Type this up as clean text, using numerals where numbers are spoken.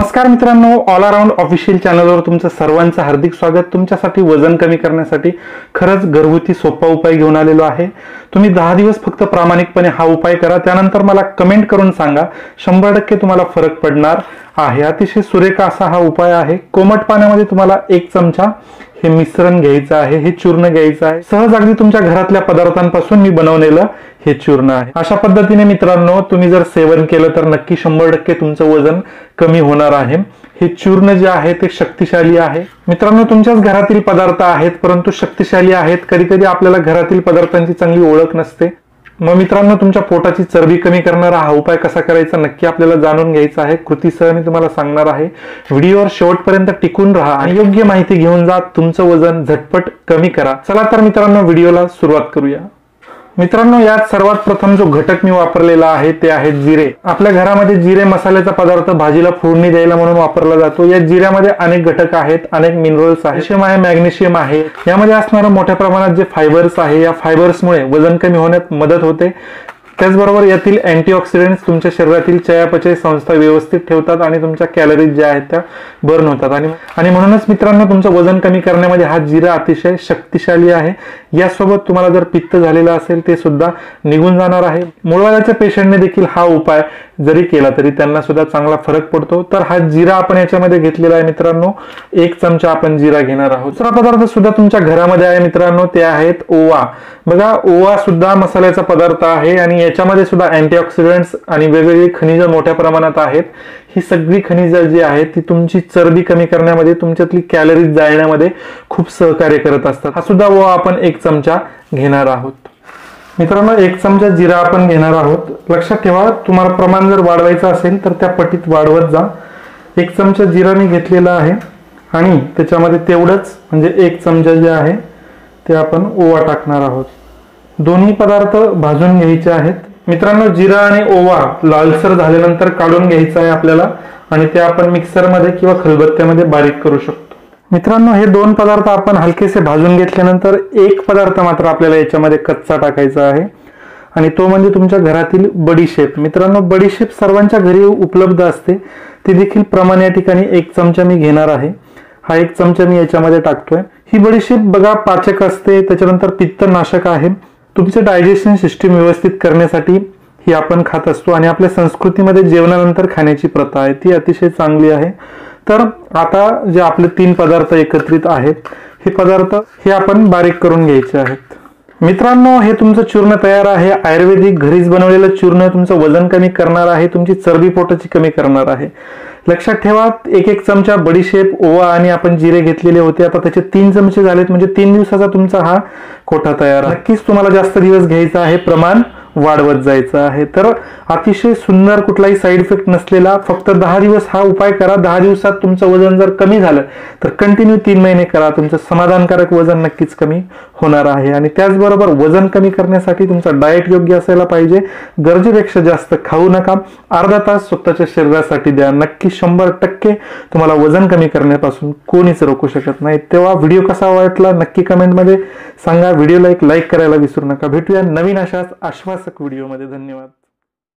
नमस्कार मित्रांनो, all around official चॅनलवर तुमचं सर्वांचं हार्दिक स्वागत। तुमच्यासाठी वजन कमी करण्यासाठी खरंच घरगुती सोपा उपाय घेऊन आलेलो आहे। तुम्ही 10 दिवस फक्त प्रामाणिकपणे हा उपाय करा, त्यानंतर मला कमेंट करून सांगा, 100% तुम्हाला फरक पडणार आहे। अतिशय सुरेख असा हा उपाय आहे। कोमट पाण्यामध्ये तुम्हाला 1 चमचा हे मिश्रण घ्यायचं आहे, हे चूर्ण घ्यायचं आहे। सहज अगदी तुमच्या घरातल्या पदार्थांपासून मी बनवलेलं हे चूर्ण आहे। अशा पद्धतीने मित्रांनो तुम्ही जर सेवन केलं तर नक्की 100% तुमचं वजन कमी होणार आहे। हे चूर्ण जे आहे ते शक्तिशाली आहे मित्रांनो। तुमच्याच घरातील पदार्थ आहेत परंतु शक्तिशाली आहेत। कधी कधी आपल्याला घरातील पदार्थांची चांगली ओळख नसते। मग मित्रांनो, तुमच्या पोटाची चरबी कमी करणारा हा उपाय कसा करायचा नक्की आपल्याला जाणून घ्यायचा आहे। कृतीसह मी तुम्हाला सांगणार आहे। व्हिडिओवर शेवटपर्यंत टिकून राहा आणि योग्य माहिती घेऊन जा, तुमचं वजन झटपट कमी करा। चला तर मित्रांनो व्हिडिओला सुरुवात करूया। मित्रांनो, यात सर्वात प्रथम जो घटक मी वापरलेला आहे ते आहे जिरे। आपल्या घरामध्ये जिरे मसाल्याचा पदार्थ भाजीला फोडणी द्यायला म्हणून वापरला जातो। या जिऱ्यामध्ये अनेक घटक आहेत, अनेक मिनरल्स आहेत, कॅल्शियम आहे, मॅग्नेशियम आहे। यामध्ये असणारं मोठ्या प्रमाणात जे फायबर्स आहे, या फायबर्समुळे वजन कमी होण्यात मदत होते। त्याचबरोबर यातील अँटीऑक्सिडंट्स तुमच्या शरीरातील चयापचय संस्था व्यवस्थित ठेवतात आणि तुमच्या कॅलरीज ज्या आहेत त्या बर्न होतात आणि म्हणूनच मित्रांनो तुमचं वजन कमी करण्यामध्ये हा जिरा अतिशय शक्तिशाली आहे। यासोबत तुम्हाला जर पित्त झालेलं असेल ते सुद्धा निघून जाणार आहे। मूळव्याधाच्या पेशंटने देखील हा उपाय जरी केला तरी त्यांना सुद्धा चांगला फरक पडतो। तर हा जिरा आपण याच्यामध्ये घेतलेला आहे मित्रांनो। 1 चमचा आपण जिरा घेणार आहोत। दुसरा पदार्थ सुद्धा तुमच्या घरामध्ये आहे मित्रांनो, ते आहेत ओवा। बघा, ओवा सुद्धा मसाल्याचा पदार्थ आहे आणि याच्यामध्ये सुद्धा अँटीऑक्सिडंट्स आणि वेगवेगळी खनिज मोठ्या प्रमाणात आहेत। ही सगळी खनिज जी आहेत ती तुमची चरबी कमी करण्यामध्ये, तुमच्यातली कॅलरीज जाळण्यामध्ये खूप सहकार्य करत असतात। हा सुद्धा ओवा आपण 1 चमचा घेणार आहोत। मित्रांनो, 1 चमचा जिरा आपण घेणार आहोत। लक्षात ठेवा, तुम्हाला प्रमाण जर वाढवायचं असेल तर त्या पटीत वाढवत जा। 1 चमचा जिरा मी घेतलेला आहे आणि त्याच्यामध्ये तेवढंच म्हणजे 1 चमचा जे आहे ते आपण ओवा टाकणार आहोत। दोन्ही पदार्थ भाजून घ्यायचे आहेत मित्रांनो। जिरा आणि ओवा लालसर झाल्यानंतर काढून घ्यायचा आहे आपल्याला आणि ते आपण मिक्सरमध्ये किंवा खलबत्त्यामध्ये बारीक करू शकतो। मित्रांनो, हे 2 पदार्थ आपण हलकेसे भाजून घेतल्यानंतर एक पदार्थ मात्र आपल्याला याच्यामध्ये कच्चा टाकायचा आहे आणि तो म्हणजे तुमच्या घरातील बडीशेप। मित्रांनो, बडीशेप सर्वांच्या घरी उपलब्ध असते, ती देखील प्रमाण या ठिकाणी 1 चमचा मी घेणार आहे। हा 1 चमचा मी याच्यामध्ये टाकतोय। ही बडीशेप बघा पाचक असते, त्याच्यानंतर पित्तनाशक आहे। तुमचे डायजेशन सिस्टीम व्यवस्थित करण्यासाठी ही आपण खात असतो आणि आपल्या संस्कृतीमध्ये जेवणानंतर खाण्याची प्रथा आहे, ती अतिशय चांगली आहे। तर आता जे आपले 3 पदार्थ एकत्रित आहेत, हे पदार्थ हे आपण बारीक करून घ्यायचे आहेत। मित्रांनो, हे तुमचं चूर्ण तयार आहे। आयुर्वेदिक घरीच बनवलेलं चूर्ण तुमचं वजन कमी करणार आहे, तुमची चरबी पोटाची कमी करणार आहे। लक्षात ठेवा, 1 चमचा बडीशेप, ओवा आणि आपण जिरे घेतलेले होते। आता त्याचे 3 चमचे झालेत म्हणजे 3 दिवसाचा तुमचा हा कोठा तयार आहे। नक्कीच तुम्हाला जास्त दिवस घ्यायचा आहे, प्रमाण वाढवत जायचं आहे। तर अतिशय सुंदर, कुठलाही साईड इफेक्ट नसलेला, फक्त 10 दिवस हा उपाय करा। 10 दिवसात तुमचं वजन जर कमी झालं तर कंटिन्यू 3 महिने करा, तुमचं समाधानकारक वजन नक्कीच कमी होणार आहे। आणि त्याचबरोबर वजन कमी करण्यासाठी तुमचा डाएट योग्य असायला पाहिजे। गरजेपेक्षा जास्त खाऊ नका। अर्धा तास स्वतःच्या शरीरासाठी द्या। नक्की 100% तुम्हाला वजन कमी करण्यापासून कोणीच रोखू शकत नाही। तेव्हा व्हिडिओ कसा वाटला नक्की कमेंटमध्ये सांगा। व्हिडिओला एक लाईक करायला विसरू नका। भेटूया नवीन अशाच आश्वासक व्हिडिओमध्ये। धन्यवाद।